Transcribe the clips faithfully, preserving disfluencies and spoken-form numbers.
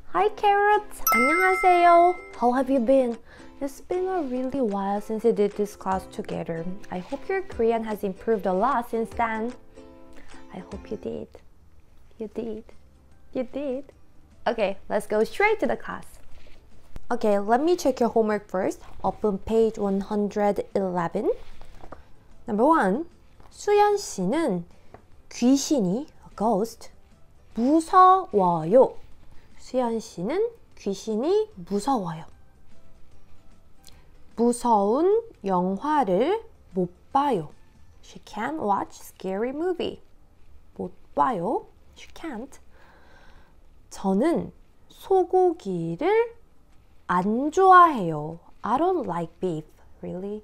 Hi Carrots! 안녕하세요! How have you been? It's been a really while since we did this class together. I hope your Korean has improved a lot since then. I hope you did. You did. You did. Okay, let's go straight to the class. Okay, let me check your homework first. Open page one hundred eleven. Number one. 수연 씨는 귀신이, a ghost, 무서워요. 수연 씨는 귀신이 무서워요. 무서운 영화를 못 봐요. She can't watch scary movie. 못 봐요. She can't. 저는 소고기를 안 좋아해요. I don't like beef. Really?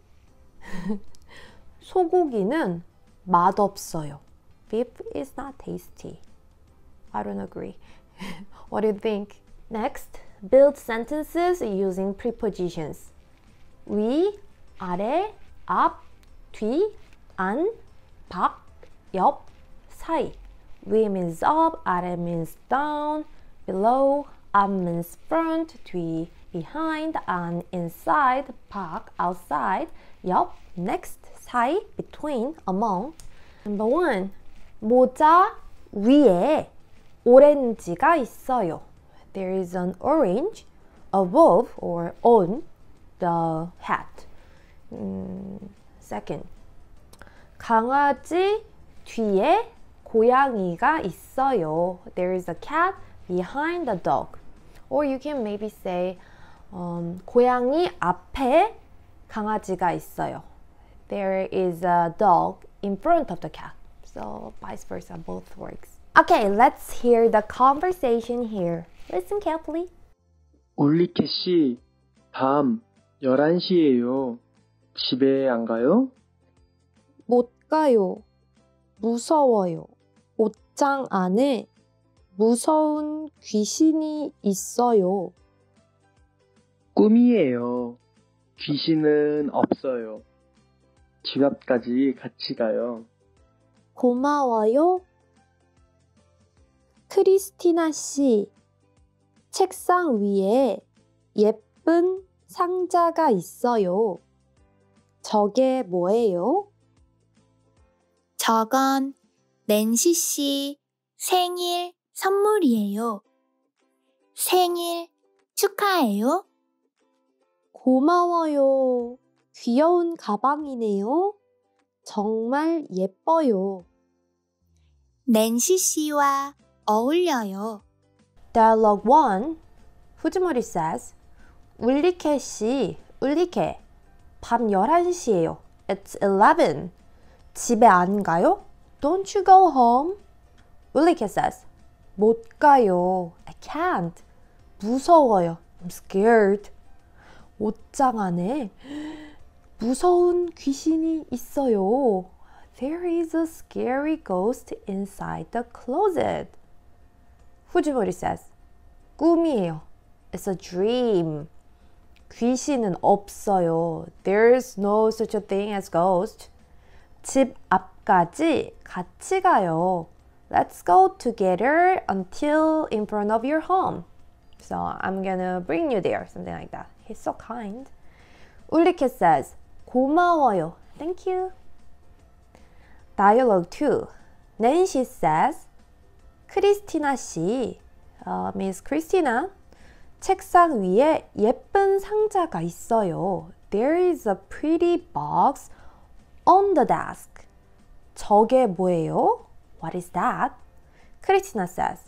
소고기는 맛없어요. Beef is not tasty. I don't agree. What do you think? Next, build sentences using prepositions. 위, 아래, 앞, 뒤, 안, 밖, 옆, 사이. 위 means up, 아래 means down, below, up means front, 뒤, behind, 안, inside, 밖, outside, 옆, next, 사이, between, among. Number one, 모자 위에 오렌지가 있어요. There is an orange above or on the hat. 음, second, 강아지 뒤에 고양이가 있어요. There is a cat behind the dog. Or you can maybe say um, 고양이 앞에 강아지가 있어요. There is a dog in front of the cat. So vice versa, both works. Okay, let's hear the conversation here. Listen carefully. 울리케 씨, 밤 열한 시예요. 집에 안 가요? 못 가요. 무서워요. 옷장 안에 무서운 귀신이 있어요. 꿈이에요. 귀신은 없어요. 집 앞까지 같이 가요. 고마워요. 크리스티나 씨, 책상 위에 예쁜 상자가 있어요. 저게 뭐예요? 저건 낸시 씨 생일 선물이에요. 생일 축하해요. 고마워요. 귀여운 가방이네요. 정말 예뻐요. 낸시 씨와 어울려요. Dialogue one. 후즈모리 says, 울리케 씨, 울리케. 밤 열한 시예요. It's eleven. 집에 안 가요? Don't you go home? 울리케 says, 못 가요. I can't. 무서워요. I'm scared. 옷장 안에 무서운 귀신이 있어요. There is a scary ghost inside the closet. 후지모리 says, 꿈이에요. It's a dream. 귀신은 없어요. There's no such a thing as ghost. 집 앞까지 같이 가요. Let's go together until in front of your home. So I'm gonna bring you there. Something like that. He's so kind. 울리케 says, 고마워요. Thank you. Dialogue two. Nancy says, 크리스티나 씨, uh, Miss Christina, 책상 위에 예쁜 상자가 있어요. There is a pretty box on the desk. 저게 뭐예요? What is that? 크리스티나 says,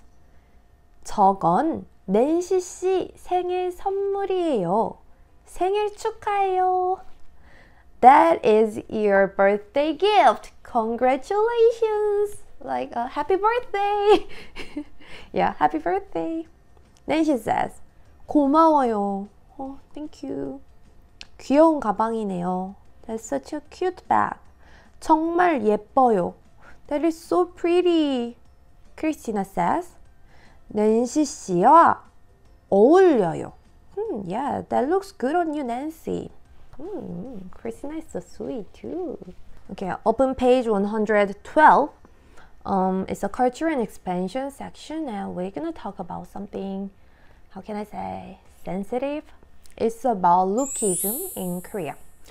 저건 낸시 씨 생일 선물이에요. 생일 축하해요. That is your birthday gift. Congratulations. Like a happy birthday. Yeah, happy birthday. Nancy says, 고마워요. Oh, thank you. 귀여운 가방이네요. That's such a cute bag. 정말 예뻐요. That is so pretty. Christina says, 낸시 씨와 어울려요. Hmm, yeah, that looks good on you, Nancy. Hmm, Christina is so sweet too. Okay, open page one hundred twelve. Um, it's a culture and expansion section, and we're gonna talk about something how can I say, sensitive. It's about lookism in Korea.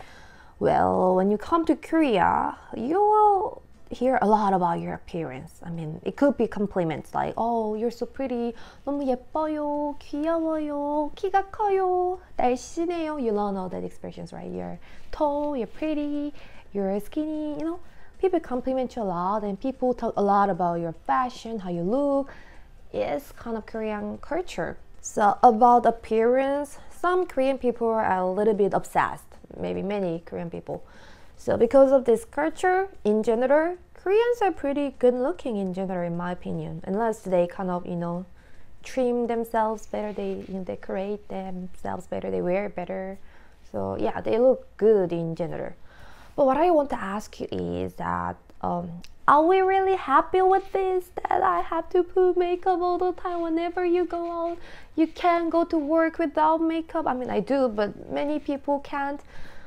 Well, when you come to Korea, you will hear a lot about your appearance. I mean, it could be compliments like, oh, you're so pretty, 너무 예뻐요, 귀여워요, 키가 커요, 날씬해요. You all know that expressions, right? You're tall, you're pretty, you're skinny, you know. People compliment you a lot and people talk a lot about your fashion, how you look. It's kind of Korean culture. So about appearance, some Korean people are a little bit obsessed. Maybe many Korean people. So because of this culture, in general, Koreans are pretty good looking in general, in my opinion. Unless they kind of, you know, trim themselves better, they you know, decorate themselves better, they wear better. So yeah, they look good in general. But what I want to ask you is that, um, are we really happy with this? That I have to put makeup all the time whenever you go out? You can't go to work without makeup. I mean, I do, but many people can't.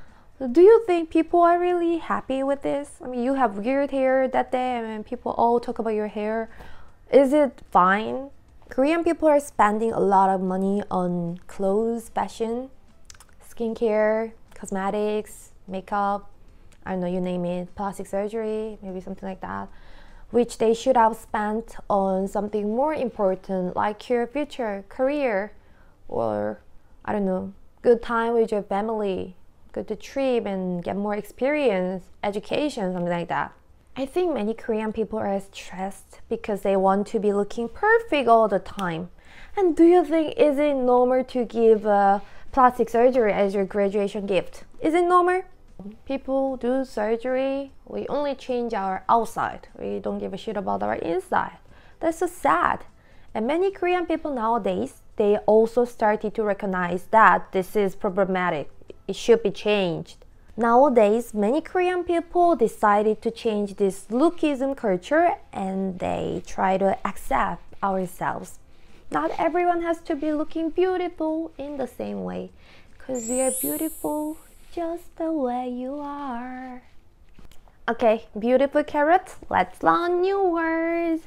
Do you think people are really happy with this? I mean, you have weird hair that day and people all talk about your hair. Is it fine? Korean people are spending a lot of money on clothes, fashion, skincare, cosmetics, makeup, I don't know, you name it, plastic surgery, maybe something like that, which they should have spent on something more important like your future career or, I don't know, good time with your family, go to trip and get more experience, education, something like that. I think many Korean people are stressed because they want to be looking perfect all the time. And do you think, is it normal to give uh, plastic surgery as your graduation gift? Is it normal? People do surgery, we only change our outside. We don't give a shit about our inside. That's so sad. And many Korean people nowadays, they also started to recognize that this is problematic. It should be changed. Nowadays, many Korean people decided to change this lookism culture and they try to accept ourselves. Not everyone has to be looking beautiful in the same way, because we are beautiful just the way you are. Okay, beautiful carrot. Let's learn new words.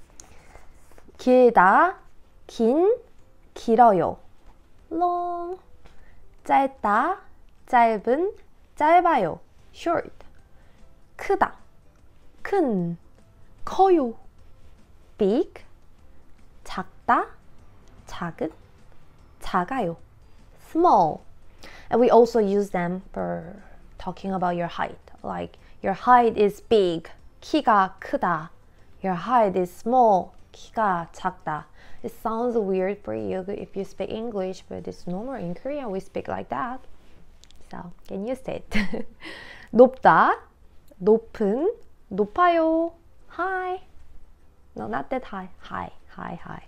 길다, 긴, 길어요. long. 짧다, 짧은, 짧아요. short. 크다, 큰, 커요. big. 작다, 작은, 작아요. small. And we also use them for talking about your height. Like, your height is big, 키가 크다. Your height is small, 키가 작다. It sounds weird for you if you speak English, but it's normal in Korea. We speak like that. So, get used to it. 높다, 높은, 높아요. High. No, not that high. High, high, high.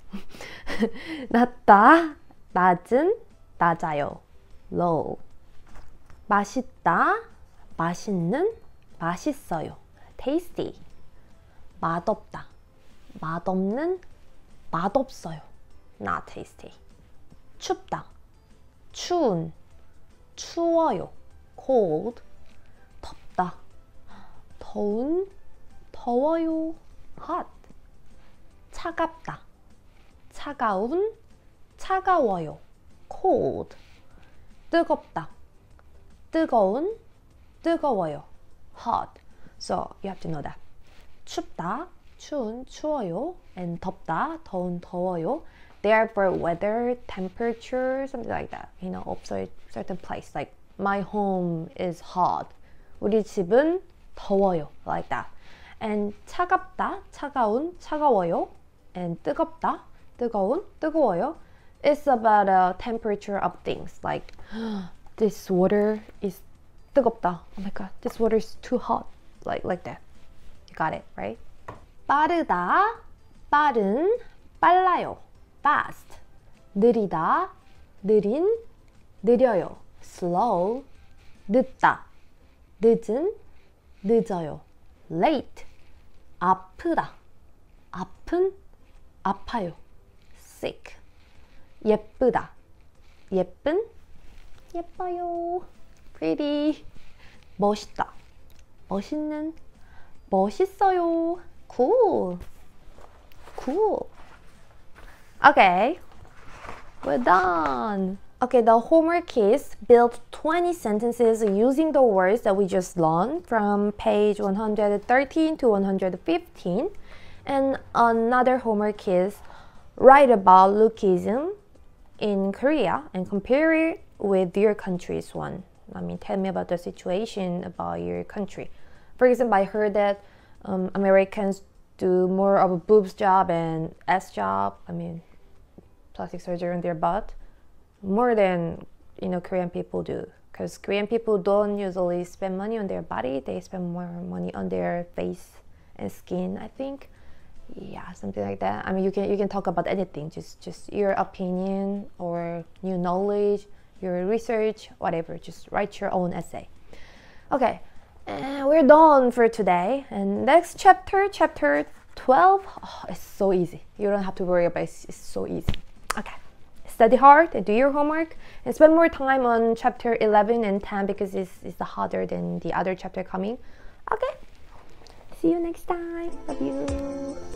낮다, 낮은, 낮아요. low. 맛있다, 맛있는, 맛있어요. tasty. 맛없다, 맛없는, 맛없어요. not tasty. 춥다, 추운, 추워요. cold. 덥다, 더운, 더워요. hot. 차갑다, 차가운, 차가워요. cold. 뜨겁다, 뜨거운, 뜨거워요. hot. So you have to know that. 춥다, 추운, 추워요. And 덥다, 더운, 더워요. They are for weather, temperature, something like that. You know, of a certain place. Like, my home is hot. 우리 집은 더워요. Like that. And 차갑다, 차가운, 차가워요. And 뜨겁다, 뜨거운, 뜨거워요. It's about a temperature of things. Like, this water is 뜨겁다. Oh my god, this water is too hot. Like, like that. You got it, right? 빠르다, 빠른, 빨라요. fast. 느리다, 느린, 느려요. slow. 늦다, 늦은, 늦어요. late. 아프다, 아픈, 아파요. sick. 예쁘다, 예쁜, 예뻐요. pretty. 멋있다, 멋있는, 멋있어요. cool. cool. Okay. We're done. Okay, the homework is build twenty sentences using the words that we just learned from page one hundred thirteen to one hundred fifteen. And another homework is write about lookism in Korea and compare it with your country's one. I mean, tell me about the situation about your country. For example, I heard that um, Americans do more of a boobs job and ass job. I mean, plastic surgery on their butt more than you know Korean people do. Because Korean people don't usually spend money on their body; they spend more money on their face and skin, I think. Yeah, something like that. I mean, you can you can talk about anything, just just your opinion or new knowledge, your research, whatever. Just write your own essay. Okay, and we're done for today. And next chapter, chapter twelve. Oh, it's so easy. You don't have to worry about it. It's, it's so easy. Okay, study hard and do your homework, and spend more time on chapter eleven and ten because it's it's harder than the other chapter coming. Okay, see you next time. Love you.